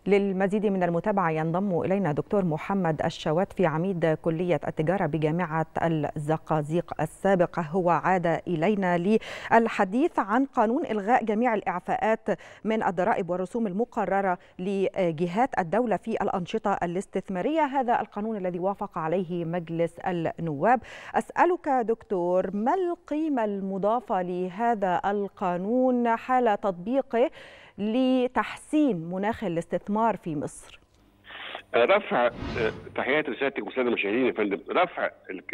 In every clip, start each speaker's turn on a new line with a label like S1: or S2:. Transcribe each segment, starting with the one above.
S1: للمزيد من المتابعة ينضم إلينا دكتور محمد الشواتفي عميد كلية التجارة بجامعة الزقازيق السابق. هو عاد إلينا للحديث عن قانون إلغاء جميع الإعفاءات من الضرائب والرسوم المقررة لجهات الدولة في الأنشطة الاستثمارية، هذا القانون الذي وافق عليه مجلس النواب. أسألك دكتور، ما القيمة المضافة لهذا القانون حال تطبيقه لتحسين مناخ الاستثمار في مصر؟
S2: رفع تحياتي لسيادتك والساده المشاهدين يا فندم. رفع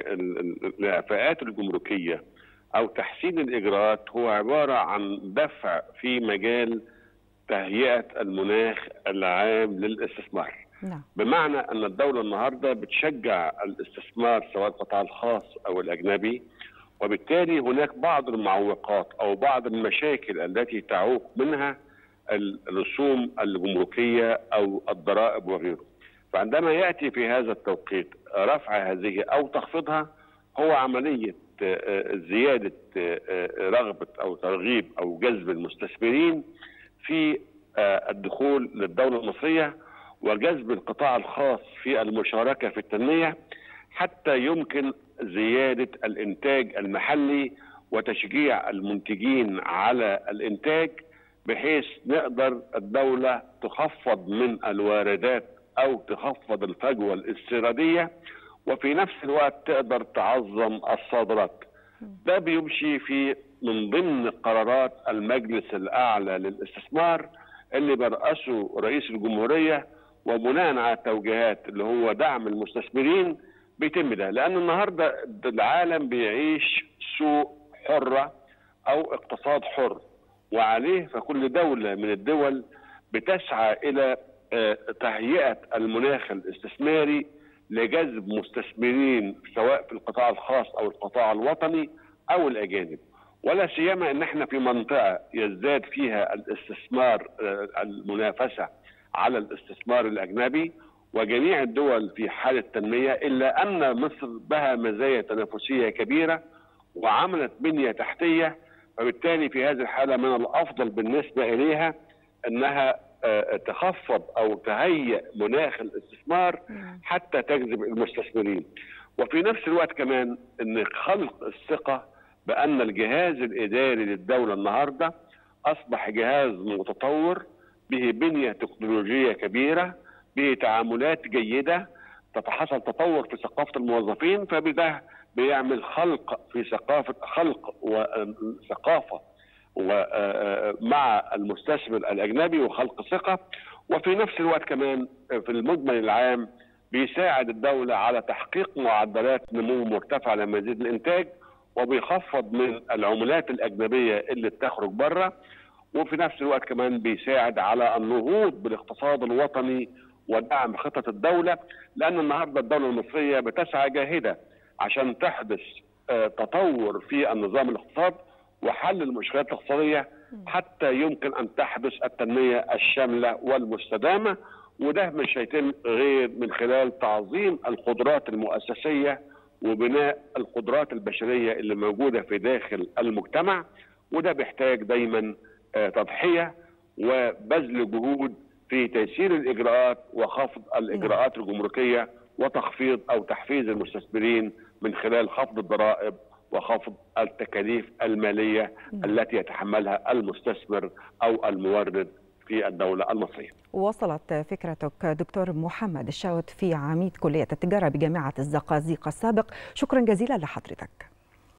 S2: الاعفاءات الجمركيه او تحسين الاجراءات هو عباره عن دفع في مجال تهيئه المناخ العام للاستثمار.
S1: نعم.
S2: بمعنى ان الدوله النهارده بتشجع الاستثمار سواء القطاع الخاص او الاجنبي، وبالتالي هناك بعض المعوقات او بعض المشاكل التي تعوق منها الرسوم الجمركيه او الضرائب وغيره. فعندما ياتي في هذا التوقيت رفع هذه او تخفيضها هو عمليه زياده رغبه او ترغيب او جذب المستثمرين في الدخول للدوله المصريه، وجذب القطاع الخاص في المشاركه في التنميه، حتى يمكن زياده الانتاج المحلي وتشجيع المنتجين على الانتاج، بحيث نقدر الدولة تخفض من الواردات أو تخفض الفجوة الاستيرادية، وفي نفس الوقت تقدر تعظم الصادرات. ده بيمشي في من ضمن قرارات المجلس الأعلى للاستثمار اللي برأسه رئيس الجمهورية، وبناء على التوجيهات اللي هو دعم المستثمرين بيتم ده. لأن النهاردة العالم بيعيش سوق حرة أو اقتصاد حر، وعليه فكل دولة من الدول بتسعى إلى تهيئة المناخ الاستثماري لجذب مستثمرين سواء في القطاع الخاص أو القطاع الوطني أو الأجانب، ولا سيما أن احنا في منطقة يزداد فيها الاستثمار، المنافسة على الاستثمار الأجنبي، وجميع الدول في حالة تنمية، إلا أن مصر بها مزايا تنافسية كبيرة وعملت بنية تحتية، فبالتالي في هذه الحالة من الأفضل بالنسبة إليها أنها تخفض أو تهيئ مناخ الاستثمار حتى تجذب المستثمرين. وفي نفس الوقت كمان أن خلق الثقة بأن الجهاز الإداري للدولة النهاردة أصبح جهاز متطور به بنية تكنولوجية كبيرة، به تعاملات جيدة، تتحصل تطور في ثقافة الموظفين، فبده بيعمل خلق في ثقافة ومع المستثمر الأجنبي وخلق ثقة. وفي نفس الوقت كمان في المجمل العام بيساعد الدولة على تحقيق معدلات نمو مرتفعة لمزيد الإنتاج، وبيخفض من العملات الأجنبية اللي بتخرج بره، وفي نفس الوقت كمان بيساعد على النهوض بالاقتصاد الوطني ودعم خطط الدولة. لأن النهارده الدولة المصرية بتسعى جاهدة عشان تحدث تطور في النظام الاقتصادي وحل المشكلات الاقتصادية حتى يمكن أن تحدث التنمية الشاملة والمستدامة، وده مش هيتم غير من خلال تعظيم القدرات المؤسسية وبناء القدرات البشرية اللي موجودة في داخل المجتمع، وده بيحتاج دايما تضحية وبذل جهود في تيسير الإجراءات وخفض الإجراءات الجمركية وتخفيض أو تحفيز المستثمرين من خلال خفض الضرائب وخفض التكاليف المالية التي يتحملها المستثمر أو المورد في الدولة المصرية.
S1: وصلت فكرتك دكتور محمد الشواتفي عميد كلية التجارة بجامعة الزقازيق السابق، شكرا جزيلا لحضرتك.